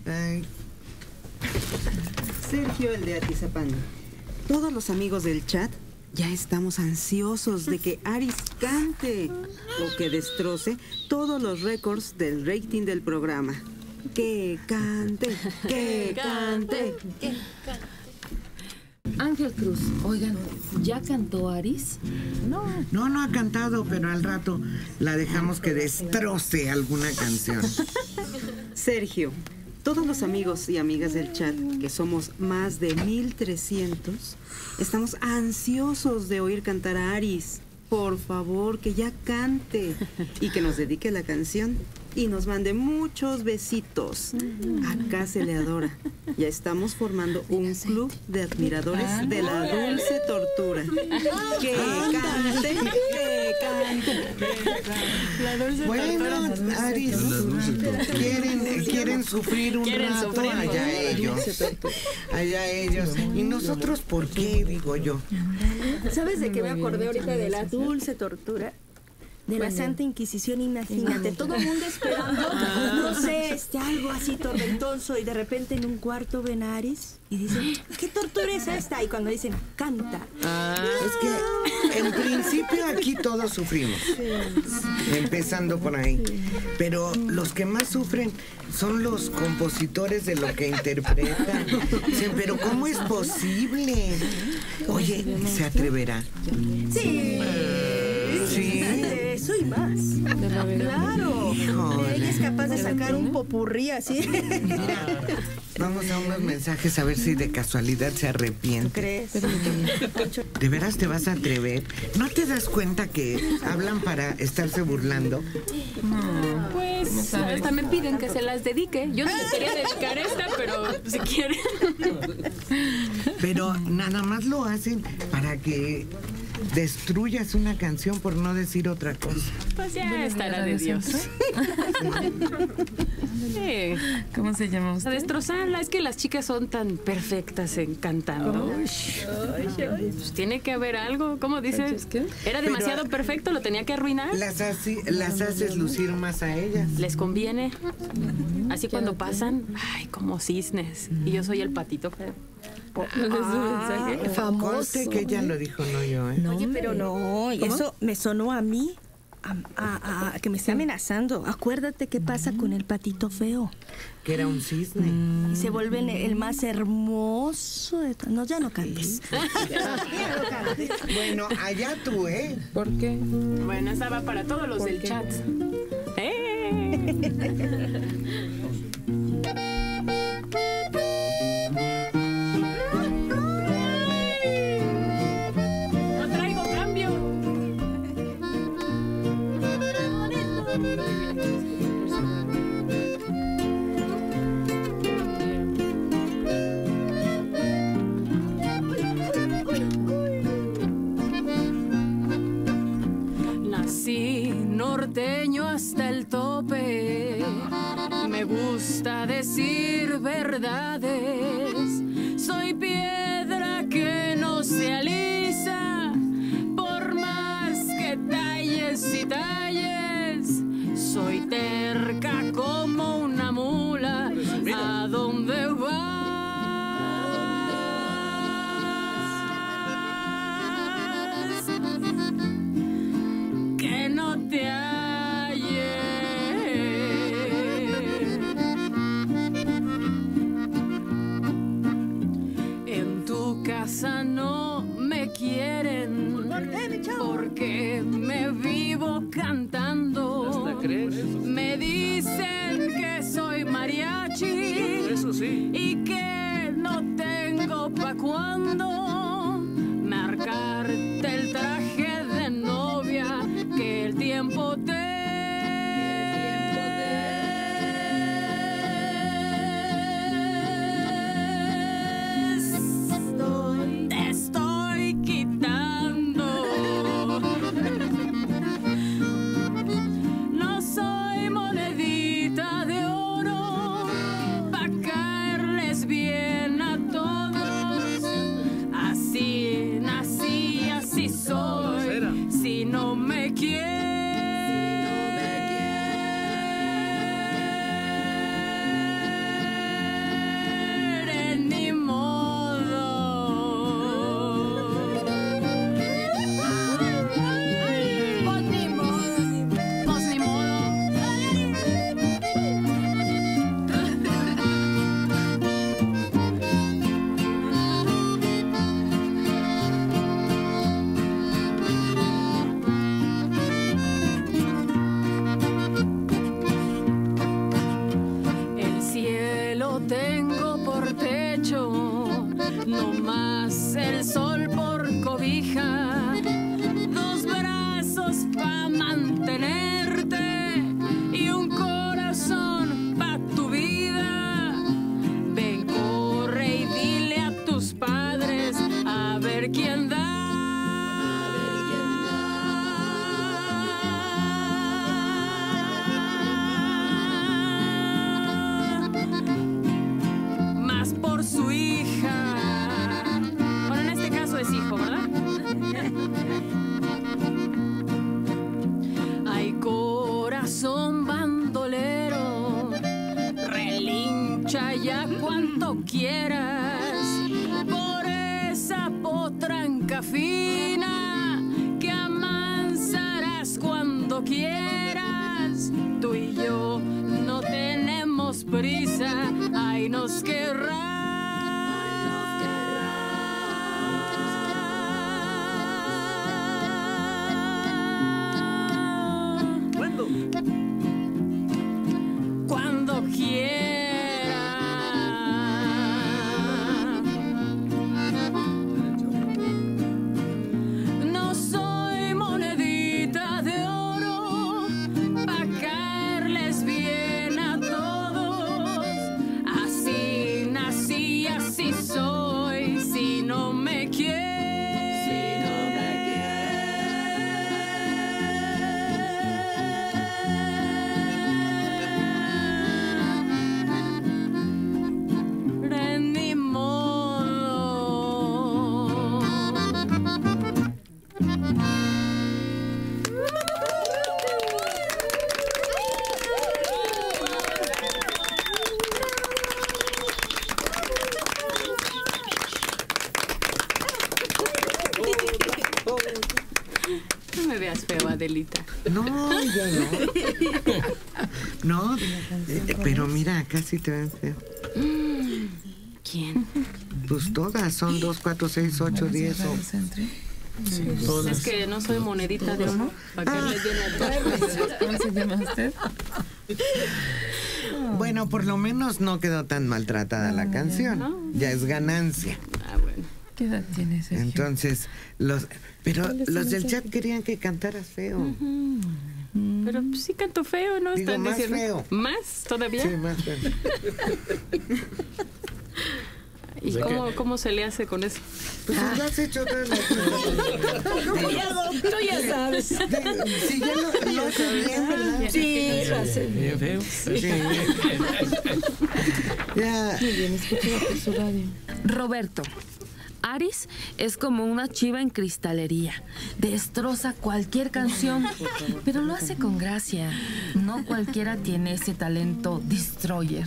Ay. Sergio, el de Atizapán. Todos los amigos del chat ya estamos ansiosos de que Aris cante o que destroce todos los récords del rating del programa. ¡Que cante! ¡Que cante! Ángel Cruz, oigan, ¿ya cantó Aris? No ha cantado, pero al rato la dejamos que destroce alguna canción. Sergio, todos los amigos y amigas del chat, que somos más de 1300, estamos ansiosos de oír cantar a Aris. Por favor, que ya cante y que nos dedique la canción y nos mande muchos besitos. Acá se le adora. Ya estamos formando un club de admiradores de la dulce tortura. ¡Que cante! ¡Que cante! Bueno, Aris, quieren sufrir un rato, allá ellos. ¿Y nosotros por qué, digo yo? ¿Sabes de qué me acordé ahorita? De la dulce tortura. De la Santa Inquisición, imagínate, todo el mundo esperando, no sé, algo así tormentoso, y de repente en un cuarto ven a Aris y dicen, ¿qué tortura es esta? Y cuando dicen, canta. Es que en principio aquí todos sufrimos, empezando por ahí. Pero los que más sufren son los compositores de lo que interpretan. Dicen, pero ¿cómo es posible? Oye, ¿se atreverá? Sí. Sí. Eso y más. Claro. Ella es capaz de sacar un popurrí así. Vamos a unos mensajes a ver si de casualidad se arrepiente. ¿Crees? ¿De veras te vas a atrever? ¿No te das cuenta que hablan para estarse burlando? Pues hasta me piden que se las dedique. Yo no les quería dedicar esta, pero si quieren. Pero nada más lo hacen para que destruyas una canción, por no decir otra cosa. Pues ya estará de Dios. Sí. ¿Cómo se llama usted? A destrozarla. Es que las chicas son tan perfectas en cantando. Pues tiene que haber algo. ¿Cómo dices? Era demasiado perfecto, lo tenía que arruinar. Las haces lucir más a ellas. Les conviene. Así cuando pasan, ay, como cisnes. Y yo soy el patito feo. Famoso. Conste que ella lo dijo, no yo, ¿eh? Oye, pero no, y eso me sonó a mí, a que me está amenazando. Acuérdate qué pasa con el patito feo. Que era un cisne. Y se vuelve el más hermoso de todos. No, ya no cantes. Bueno, allá tú, ¿eh? ¿Por qué? Bueno, esa va para todos los del chat. No traigo cambio. Nací norteño hasta el tope. Me gusta decir verdades. Soy piedra que no se alisa, por más que talles y talles. Soy terca como una mula. ¿A dónde vas? Que no te halle. En tu casa no me quieren. Porque me vivo cantando. Me dicen que soy mariachi. Eso sí. Y que no tengo pa' cuando marcarte el traje de novia que el tiempo te estoy quitando. No soy monedita de oro pa' caerles bien a todos. ya cuanto quieras, por esa potranca fina que amansarás cuando quieras. Tú y yo no tenemos prisa, ay, nos querrás. Cuando quiera. No soy monedita de oro pa' caerles bien a todos. Así nací, así soy. Si no me quieres, no me veas feo, Adelita. No, ya no. No, pero mira, acá sí te ven feo. ¿Quién? Pues todas son 2, 4, 6, 8, 10. Es que no soy monedita de oro. ¿Para qué les viene a todos? ¿Cómo se llama usted? Bueno, por lo menos no quedó tan maltratada la canción. ¿no? Ya es ganancia. Ah, bueno. ¿Qué edad tiene Sergio? Entonces, los del chat querían que cantaras feo. Pero pues, sí canto feo, ¿no? Digo, Están más diciendo. feo. ¿Más todavía? Sí, más feo. ¿Y cómo se le hace con eso? Pues lo has hecho todas las Tú ya sabes. Sí, ya lo haces bien, ¿verdad? Sí, lo hace. Bien feo. Sí. Ya. Muy bien, escucha su radio. Roberto, Aris es como una chiva en cristalería. Destroza cualquier canción, pero lo hace con gracia. No cualquiera tiene ese talento destroyer.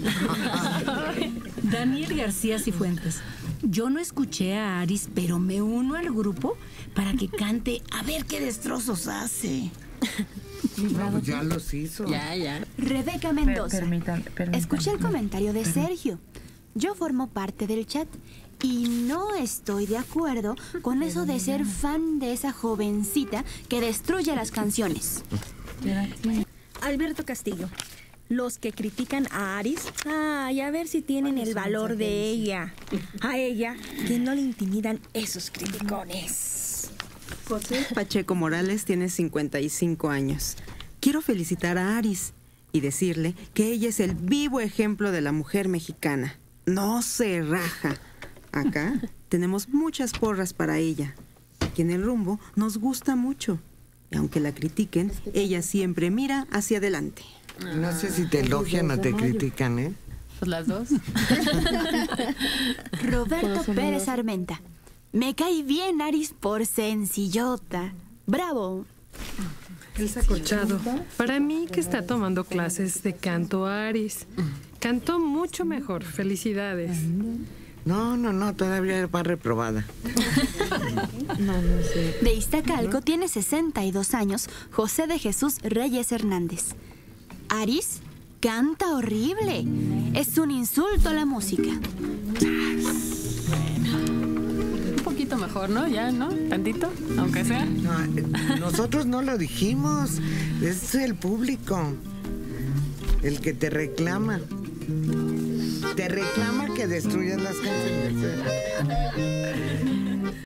Daniel García Cifuentes. Yo no escuché a Aris, pero me uno al grupo para que cante a ver qué destrozos hace. No, pues ya los hizo. Ya. Rebeca Mendoza. Permítanme. Escuché el comentario de Sergio. Yo formo parte del chat y no estoy de acuerdo con eso de ser fan de esa jovencita que destruye las canciones. Alberto Castillo. Los que critican a Aris, ay, a ver si tienen el valor de ella. A ella, que no le intimidan esos criticones. José Pacheco Morales tiene 55 años. Quiero felicitar a Aris y decirle que ella es el vivo ejemplo de la mujer mexicana. No se raja. Acá tenemos muchas porras para ella. Aquí en el rumbo nos gusta mucho. Y aunque la critiquen, ella siempre mira hacia adelante. No sé si te elogian o te critican, ¿eh? Pues las dos. Roberto Pérez Armenta. Me cae bien Aris por sencillota. ¡Bravo! Elsa Corchado. Para mí que está tomando clases de canto a Aris. Cantó mucho mejor. Felicidades. No, todavía va reprobada. No sé. De Iztacalco tiene 62 años José de Jesús Reyes Hernández. Aris canta horrible. Es un insulto a la música. Un poquito mejor, ¿no? Ya, ¿no? Tantito, aunque sea. No, nosotros no lo dijimos. Es el público. El que te reclama. Te reclama que destruyas las canciones.